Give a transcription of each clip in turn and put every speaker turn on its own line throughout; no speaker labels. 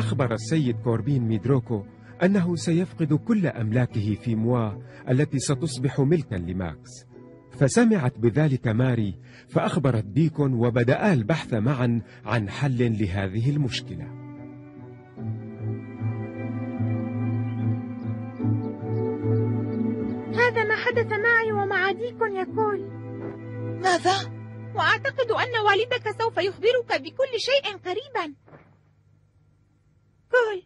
أخبر السيد كوربين ميدروكو أنه سيفقد كل أملاكه في موا التي ستصبح ملكا لماكس. فسمعت بذلك ماري فأخبرت ديكون، وبدأا البحث معا عن حل لهذه المشكلة.
هذا ما حدث معي ومع ديكون يا كول.
ماذا؟
وأعتقد أن والدك سوف يخبرك بكل شيء قريبا. كول.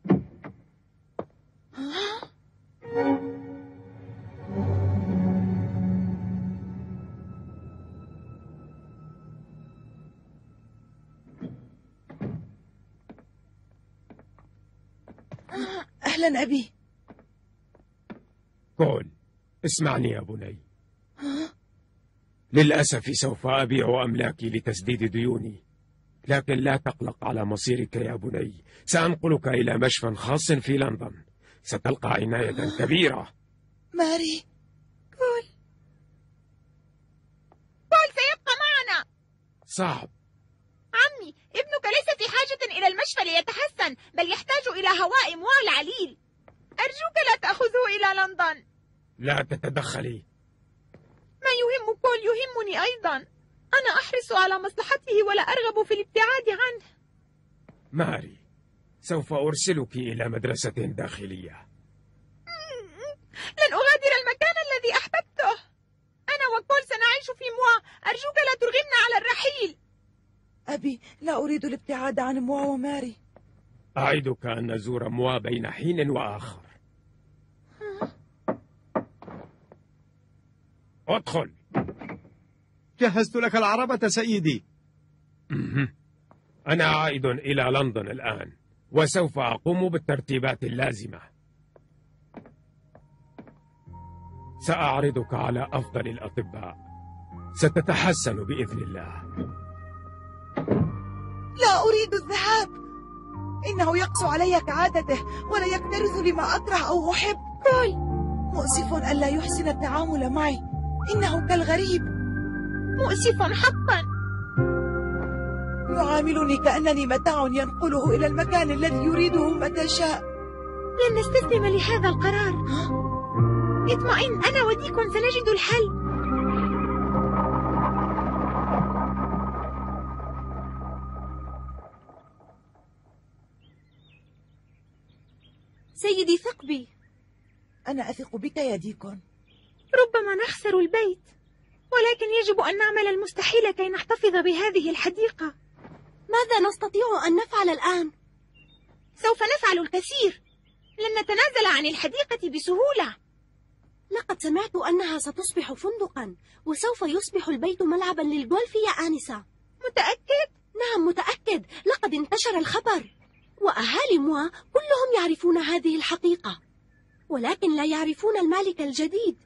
أهلا أبي.
كول، اسمعني يا بني. للأسف سوف أبيع أملاكي لتسديد ديوني، لكن لا تقلق على مصيرك يا بني. سأنقلك إلى مشفى خاص في لندن، ستلقى عناية كبيرة.
ماري.
كول سيبقى معنا.
صعب.
عمي، ابنك ليس في حاجة إلى المشفى ليتحسن، بل يحتاج إلى هواء موا العليل. أرجوك لا تأخذه إلى لندن.
لا تتدخلي.
ما يهم كول يهمني أيضا. أنا أحرص على مصلحته ولا أرغب في الابتعاد عنه.
ماري، سوف أرسلك إلى مدرسة داخلية.
لن أغادر المكان الذي أحببته. أنا وكول سنعيش في موا. أرجوك لا ترغمنا على الرحيل.
أبي، لا أريد الابتعاد عن موا وماري.
أعدك أن نزور موا بين حين وآخر. ادخل.
جهزت لك العربة سيدي.
أنا عائد إلى لندن الآن، وسوف أقوم بالترتيبات اللازمة. سأعرضك على أفضل الأطباء، ستتحسن بإذن الله.
لا أريد الذهاب، إنه يقسو علي كعادته ولا يكترث لما أكره أو أحب.
كول،
مؤسف ألا يحسن التعامل معي، إنه كالغريب.
مؤسف حقا.
يعاملني كأنني متاع ينقله إلى المكان الذي يريده متى شاء.
لن نستسلم لهذا القرار. اطمئن، أنا وديكون سنجد الحل. سيدي ثق بي.
أنا أثق بك يا ديكون.
ربما نخسر البيت، ولكن يجب أن نعمل المستحيل كي نحتفظ بهذه الحديقة.
ماذا نستطيع أن نفعل الآن؟
سوف نفعل الكثير. لن نتنازل عن الحديقة بسهولة.
لقد سمعت أنها ستصبح فندقا، وسوف يصبح البيت ملعبا للجولف يا آنسة.
متأكد؟
نعم متأكد، لقد انتشر الخبر، وأهالي موا كلهم يعرفون هذه الحقيقة، ولكن لا يعرفون المالك الجديد.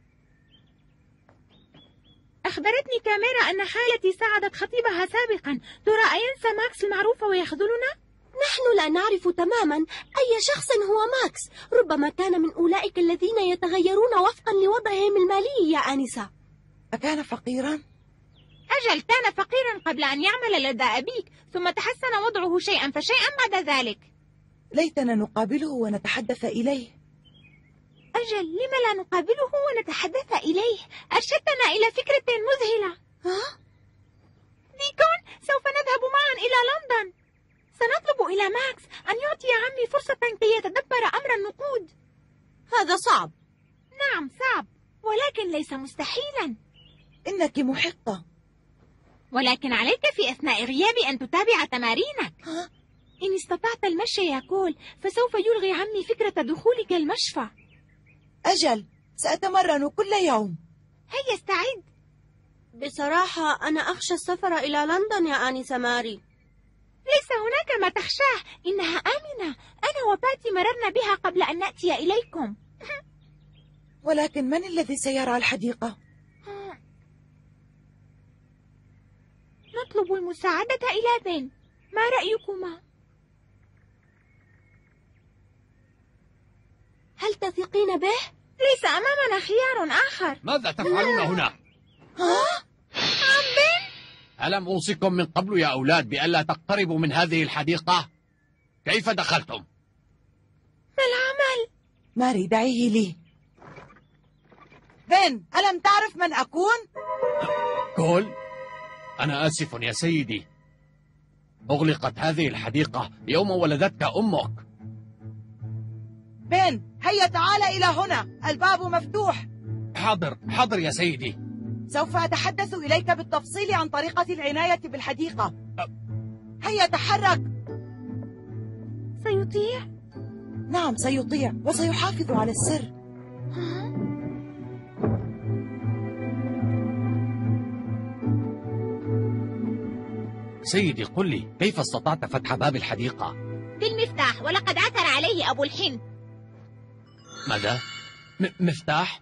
أخبرتني كاميرا أن خالتي ساعدت خطيبها سابقا. ترى أينسى ماكس المعروف ويخذلنا؟
نحن لا نعرف تماما أي شخص هو ماكس. ربما كان من أولئك الذين يتغيرون وفقا لوضعهم المالي يا آنسة.
أكان فقيرا؟
أجل، كان فقيرا قبل أن يعمل لدى أبيك، ثم تحسن وضعه شيئا فشيئا بعد ذلك.
ليتنا نقابله ونتحدث إليه.
أجل، لم لا نقابله ونتحدث إليه؟ أرشدتنا إلى فكرة مذهلة. ديكون، سوف نذهب معا إلى لندن. سنطلب إلى ماكس أن يعطي عمي فرصة كي يتدبر أمر النقود.
هذا صعب.
نعم صعب، ولكن ليس مستحيلا.
إنك محقة،
ولكن عليك في أثناء غيابي أن تتابع تمارينك. إن استطعت المشي يا كول، فسوف يلغي عمي فكرة دخولك المشفى.
أجل، سأتمرن كل يوم.
هيا استعد.
بصراحة أنا أخشى السفر إلى لندن يا آنسة ماري.
ليس هناك ما تخشاه، إنها آمنة. أنا وباتي مررنا بها قبل أن نأتي إليكم.
ولكن من الذي سيرى الحديقة؟
نطلب المساعدة إلى بن. ما رأيكما؟
هل تثقين به؟
ليس أمامنا خيار آخر.
ماذا تفعلون هنا؟
عم بن؟
ألم أوصكم من قبل يا أولاد بألا تقتربوا من هذه الحديقة؟ كيف دخلتم؟
ما العمل؟
ماري دعيه لي. بن، ألم تعرف من أكون؟
كول؟ أنا آسف يا سيدي، أغلقت هذه الحديقة يوم ولدتك أمك.
بن، هيا تعال إلى هنا، الباب مفتوح.
حاضر يا سيدي.
سوف أتحدث إليك بالتفصيل عن طريقة العناية بالحديقة. هيا تحرك.
سيطيع؟
نعم سيطيع، وسيحافظ على السر.
سيدي قل لي، كيف استطعت فتح باب الحديقة؟
بالمفتاح، ولقد عثر عليه أبو الحنت.
ماذا؟ مفتاح؟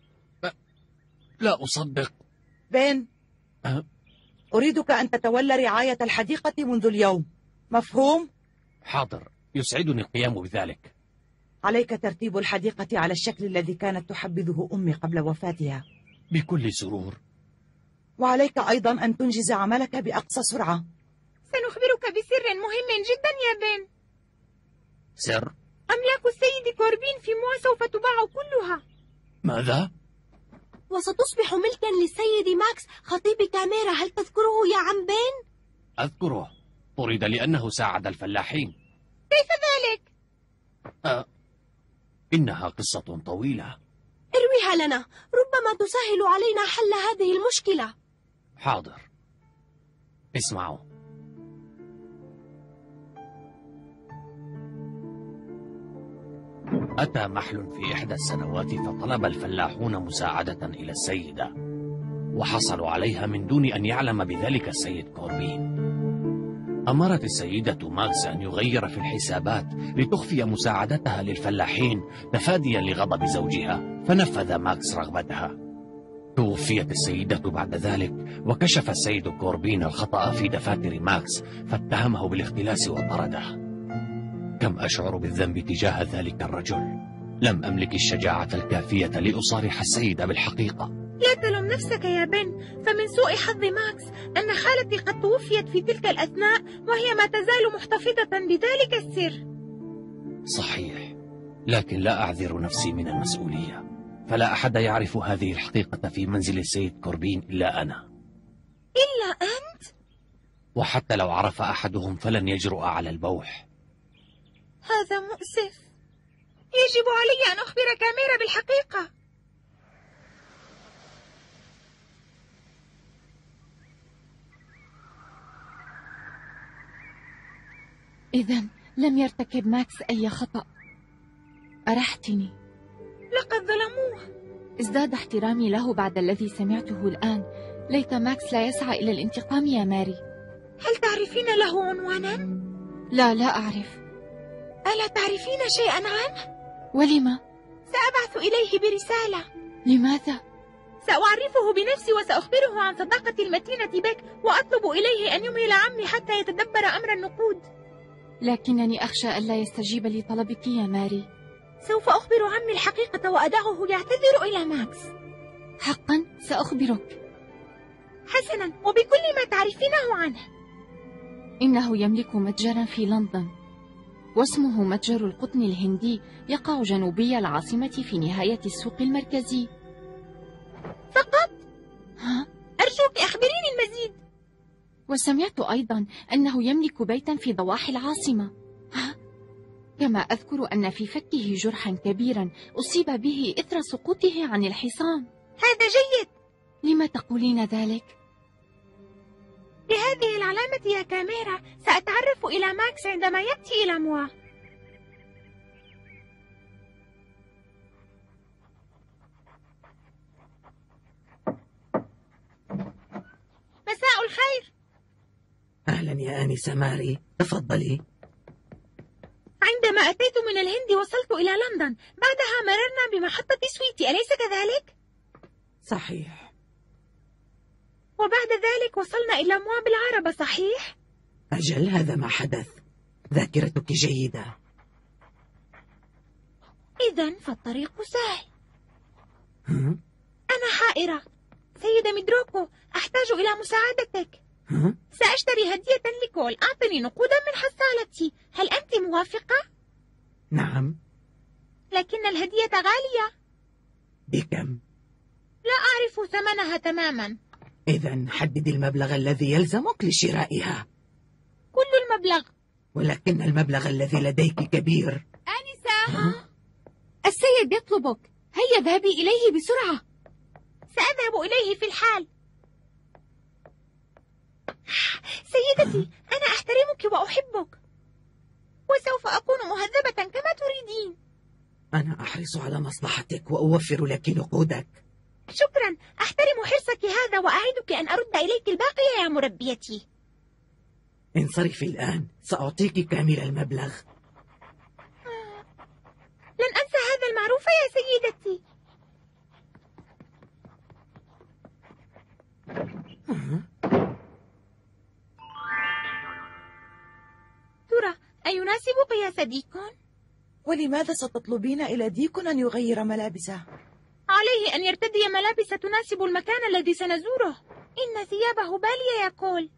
لا أصدق.
بن، أريدك أن تتولى رعاية الحديقة منذ اليوم، مفهوم؟
حاضر، يسعدني القيام بذلك.
عليك ترتيب الحديقة على الشكل الذي كانت تحبذه أمي قبل وفاتها.
بكل سرور.
وعليك أيضا أن تنجز عملك بأقصى سرعة.
سنخبرك بسر مهم جدا يا بن.
سر؟
أملاك السيد كوربين في موا سوف تباع كلها.
ماذا؟
وستصبح ملكا للسيد ماكس خطيب كاميرا، هل تذكره يا عم بن؟
أذكره، طرد لأنه ساعد الفلاحين.
كيف ذلك؟
إنها قصة طويلة.
ارويها لنا، ربما تسهل علينا حل هذه المشكلة.
حاضر، اسمعوا. أتى محل في إحدى السنوات فطلب الفلاحون مساعدة إلى السيدة، وحصلوا عليها من دون أن يعلم بذلك السيد كوربين. أمرت السيدة ماكس أن يغير في الحسابات لتخفي مساعدتها للفلاحين تفاديا لغضب زوجها، فنفذ ماكس رغبتها. توفيت السيدة بعد ذلك، وكشف السيد كوربين الخطأ في دفاتر ماكس فاتهمه بالاختلاس وطرده. كم أشعر بالذنب تجاه ذلك الرجل. لم أملك الشجاعة الكافية لأصارح السيدة بالحقيقة.
لا تلوم نفسك يا بن، فمن سوء حظ ماكس أن خالتي قد توفيت في تلك الأثناء، وهي ما تزال محتفظة بذلك السر.
صحيح، لكن لا أعذر نفسي من المسؤولية، فلا أحد يعرف هذه الحقيقة في منزل السيد كوربين إلا أنا.
إلا أنت؟
وحتى لو عرف أحدهم فلن يجرؤ على البوح.
هذا مؤسف. يجب علي أن أخبر كاميرا بالحقيقة.
إذن لم يرتكب ماكس أي خطأ. أرحتني.
لقد ظلموه.
ازداد احترامي له بعد الذي سمعته الآن. ليت ماكس لا يسعى إلى الانتقام يا ماري.
هل تعرفين له عنوانا؟
لا أعرف.
ألا تعرفين شيئا عنه؟
ولما؟
سأبعث إليه برسالة.
لماذا؟
سأعرفه بنفسي وسأخبره عن صداقتي المتينة بك، وأطلب إليه أن يمهل عمي حتى يتدبر أمر النقود.
لكنني أخشى ألا يستجيب لطلبك يا ماري.
سوف أخبر عمي الحقيقة وأدعه يعتذر إلى ماكس.
حقا سأخبرك.
حسنا، وبكل ما تعرفينه عنه.
إنه يملك متجرا في لندن، واسمه متجر القطن الهندي، يقع جنوبي العاصمة في نهاية السوق المركزي.
فقط؟
ها؟
أرجوك أخبريني المزيد.
وسمعت أيضا أنه يملك بيتا في ضواحي العاصمة. ها؟ كما أذكر أن في فكه جرحا كبيرا أصيب به إثر سقوطه عن الحصان.
هذا جيد.
لما تقولين ذلك؟
بهذه العلامة يا كاميرا سأتعرف إلى ماكس عندما يأتي إلى موا. مساء الخير.
أهلا يا آنسة ماري، تفضلي.
عندما أتيت من الهند وصلت إلى لندن، بعدها مررنا بمحطة سويتي، أليس كذلك؟
صحيح.
وبعد ذلك وصلنا إلى موا بالعربة، صحيح؟
أجل، هذا ما حدث. ذاكرتك جيدة.
إذن فالطريق سهل. أنا حائرة. سيدة ميدروكو، أحتاج إلى مساعدتك. سأشتري هدية لكول. أعطني نقودا من حصالتي. هل أنت موافقة؟
نعم.
لكن الهدية غالية.
بكم؟
لا أعرف ثمنها تماما.
إذن حدد المبلغ الذي يلزمك لشرائها.
كل المبلغ.
ولكن المبلغ الذي لديك كبير.
آنسة، السيد يطلبك. هيا اذهبي إليه بسرعة.
سأذهب إليه في الحال. سيدتي، أنا أحترمك وأحبك، وسوف أكون مهذبة كما تريدين.
أنا أحرص على مصلحتك وأوفر لك نقودك.
شكرا، أحترم حرصك هذا وأعدك أن أرد إليك الباقي يا مربيتي.
انصرفي الآن، سأعطيك كامل المبلغ.
لن أنسى هذا المعروف يا سيدتي. ترى أيناسبك يا صديقون؟
ولماذا ستطلبين إلى ديكون أن يغير ملابسه؟
عليه أن يرتدي ملابس تناسب المكان الذي سنزوره. إن ثيابه بالية يا كول.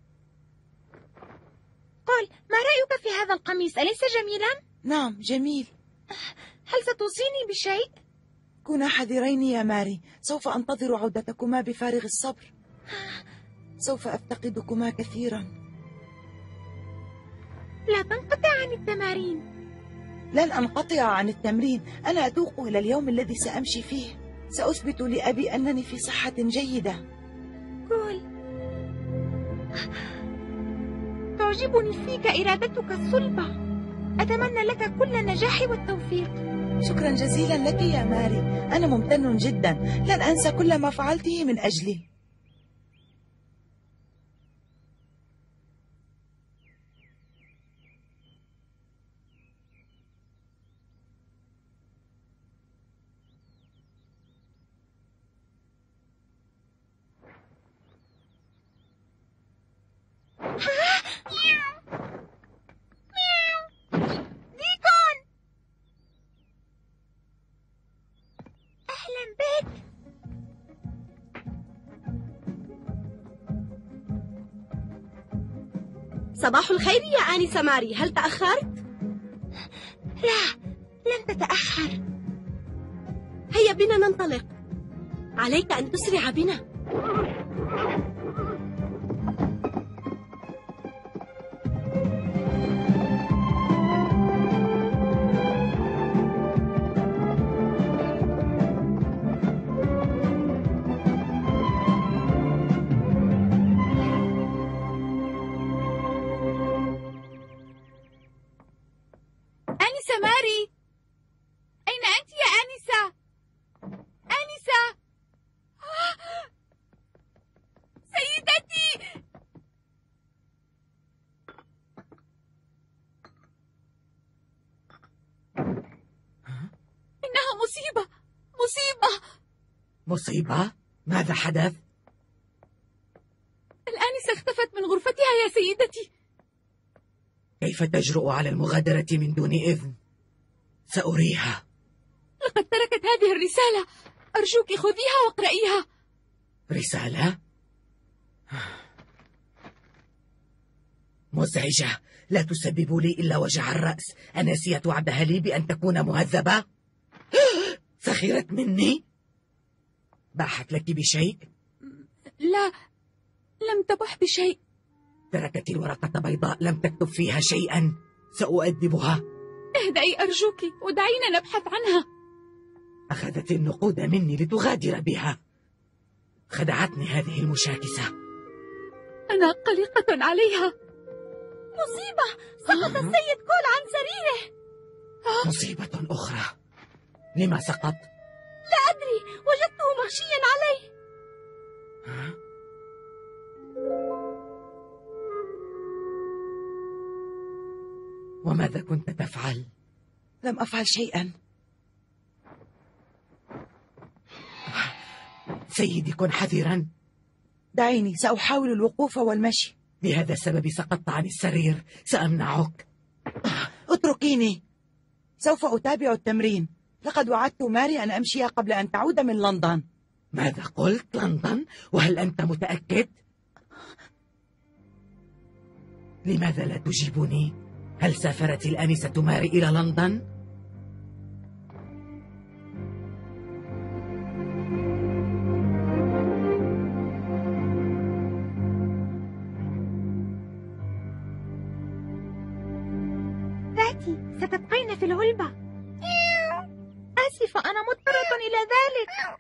قول، ما رأيك في هذا القميص؟ أليس جميلا؟
نعم، جميل.
هل ستوصيني بشيء؟
كونا حذرين يا ماري، سوف أنتظر عودتكما بفارغ الصبر. سوف أفتقدكما كثيرا.
لا تنقطع عن التمارين.
لن أنقطع عن التمرين. أنا أتوق إلى اليوم الذي سأمشي فيه. سأثبت لأبي أنني في صحة جيدة.
كول، تعجبني فيك إرادتك الصلبة. أتمنى لك كل النجاح والتوفيق.
شكرا جزيلا لك يا ماري، أنا ممتن جدا. لن أنسى كل ما فعلته من أجلي.
ديكون، أهلا بك.
صباح الخير يا آنسة ماري، هل تأخرت؟
لا، لم تتأخر.
هيا بنا ننطلق. عليك أن تسرع بنا.
آنسة ماري، أين أنت يا آنسة؟ آنسة، سيدتي. إنها مصيبة، مصيبة.
مصيبة؟ ماذا حدث؟
الآنسة اختفت من غرفتها يا سيدتي.
كيف تجرؤ على المغادرة من دون إذن؟ سأريها.
لقد تركت هذه الرسالة، أرجوك خذيها واقرئيها.
رسالة؟ مزعجة، لا تسبب لي إلا وجع الرأس. أنسيت وعدها لي بأن تكون مهذبة؟ سخرت مني؟ باحت لك بشيء؟
لا، لم تبح بشيء.
تركت الورقة بيضاء لم تكتب فيها شيئا. سأؤدبها.
اهدئي أرجوك ودعينا نبحث عنها.
أخذت النقود مني لتغادر بها. خدعتني هذه المشاكسة.
أنا قلقة عليها.
مصيبة، سقط السيد كول عن سريره.
مصيبة أخرى. لما سقط؟
لا أدري، وجدته مغشيا عليه.
وماذا كنت تفعل؟
لم أفعل شيئا.
سيدي، كن حذرا.
دعيني، سأحاول الوقوف والمشي.
لهذا السبب سقطت عن السرير. سأمنعك.
اتركيني، سوف أتابع التمرين. لقد وعدت ماري أن أمشي قبل أن تعود من لندن.
ماذا قلت؟ لندن؟ وهل أنت متأكد؟ لماذا لا تجيبني؟ هل سافرت الآنسة ماري إلى لندن؟
ذاتي ستبقين في العلبة. آسفة، أنا مضطرة إلى ذلك.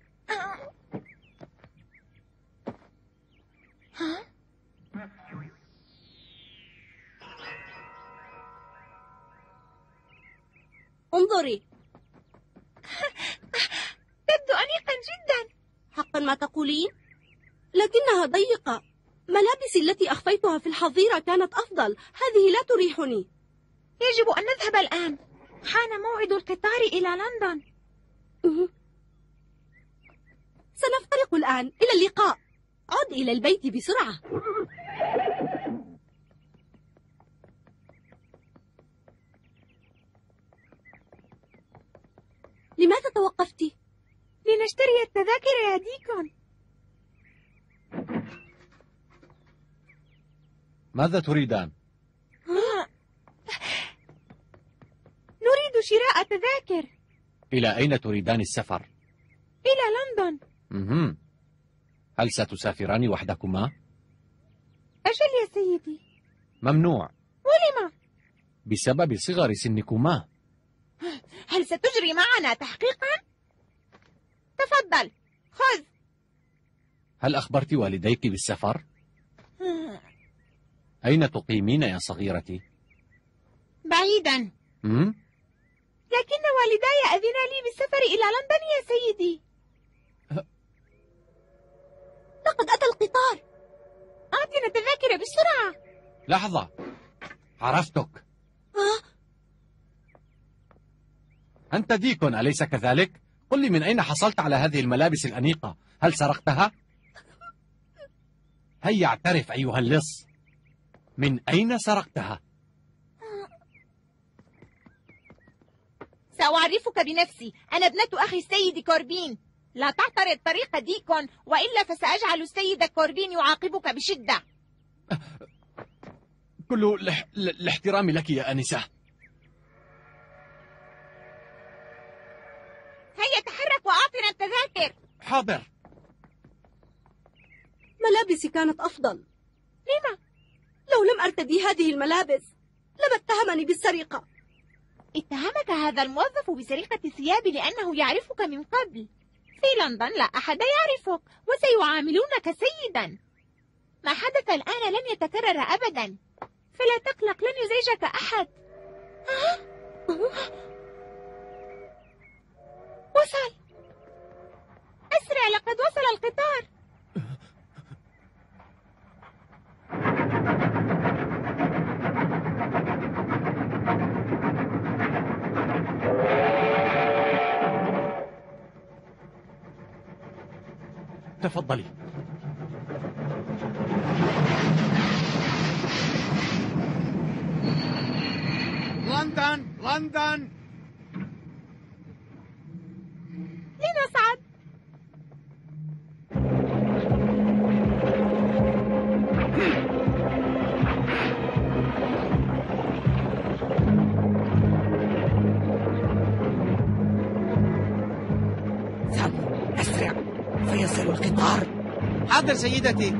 انظري.
تبدو أنيقا جدا.
حقا ما تقولين؟ لكنها ضيقة. ملابسي التي أخفيتها في الحظيرة كانت أفضل. هذه لا تريحني.
يجب أن نذهب الآن. حان موعد القطار إلى لندن.
سنفترق الآن. إلى اللقاء. عد إلى البيت بسرعة. لماذا توقفت؟
لنشتري التذاكر يا ديكون.
ماذا تريدان؟
نريد شراء تذاكر.
إلى أين تريدان السفر؟
إلى لندن.
هل ستسافران وحدكما؟
أجل يا سيدي.
ممنوع.
ولم؟
بسبب صغر سنكما.
هل ستجري معنا تحقيقا؟ تفضل، خذ.
هل أخبرت والديك بالسفر؟ أين تقيمين يا صغيرتي؟
بعيدا. لكن والداي أذنا لي بالسفر إلى لندن يا سيدي.
لقد أتى القطار.
أعطنا التذاكر بسرعة.
لحظة، عرفتك. أنت ديكون أليس كذلك؟ قل لي، من أين حصلت على هذه الملابس الأنيقة؟ هل سرقتها؟ هيا اعترف أيها اللص، من أين سرقتها؟
سأعرفك بنفسي. أنا ابنة أخي السيد كوربين. لا تعترض طريق ديكون، وإلا فسأجعل السيد كوربين يعاقبك بشدة.
كل الاحترام لك يا أنسة.
هيا تحرك وأعطنا التذاكر.
حاضر.
ملابسي كانت أفضل.
لما؟
لو لم أرتدي هذه الملابس لما اتهمني بالسرقة.
اتهمك هذا الموظف بسرقة الثياب لأنه يعرفك من قبل. في لندن لا أحد يعرفك، وسيعاملونك سيدا. ما حدث الآن لن يتكرر أبدا، فلا تقلق، لن يزعجك أحد. وصل. أسرع، لقد وصل القطار.
تفضلي.
لندن لندن.
لنصعد.
سامي، أسرع فيصل القطار.
حاضر سيدتي.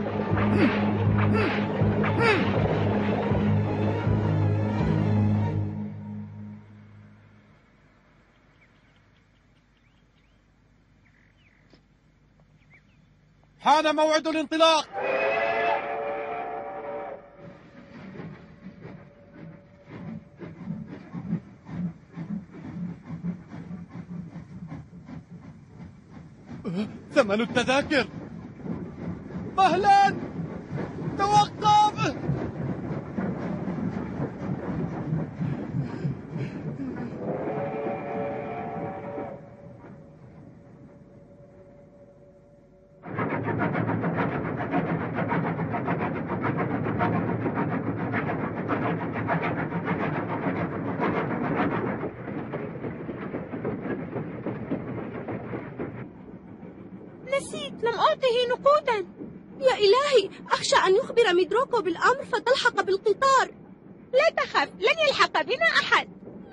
حان موعد الانطلاق. ثمن التذاكر. مهلا، توقف.
نسيت، لم أعطه نقودا.
يا إلهي، أخشى أن يخبر ميدروكو بالأمر فتلحق بالقطار.
لا تخف، لن يلحق بنا أحد.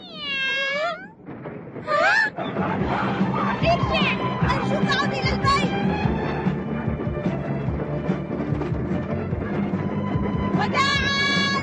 ارجع، أرجوك عد إلى البيت.
وداعاً.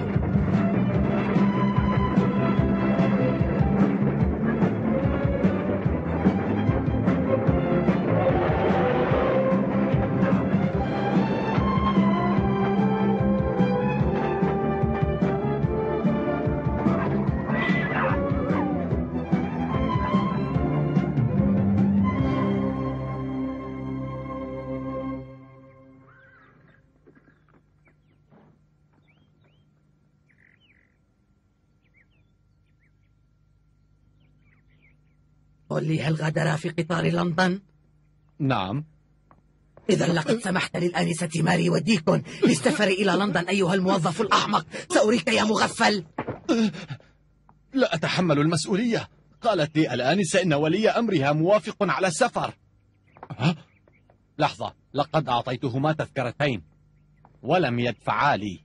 قل لي، هل غادرا في قطار لندن؟
نعم.
إذا لقد سمحت للآنسة ماري وديكون للسفر إلى لندن أيها الموظف الأحمق. سأريك يا مغفل.
لا أتحمل المسؤولية. قالت لي الآنسة إن ولي أمرها موافق على السفر.
لحظة، لقد أعطيتهما تذكرتين ولم يدفعا لي.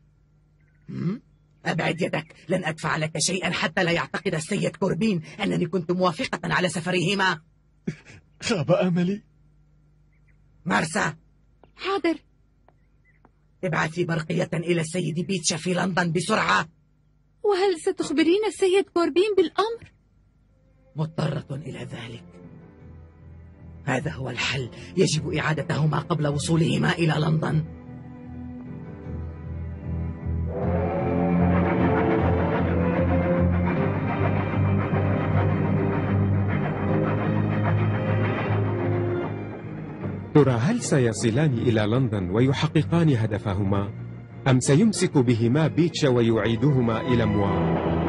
أبعد يدك، لن أدفع لك شيئا حتى لا يعتقد السيد كوربين أنني كنت موافقة على سفرهما.
خاب أملي.
مارسا،
حاضر.
ابعثي برقية إلى السيد بيتشا في لندن بسرعة.
وهل ستخبرين السيد كوربين بالأمر؟
مضطرة إلى ذلك. هذا هو الحل، يجب إعادتهما قبل وصولهما إلى لندن.
ترى هل سيصلان إلى لندن ويحققان هدفهما، أم سيمسك بهما بيتشا ويعيدهما إلى موا؟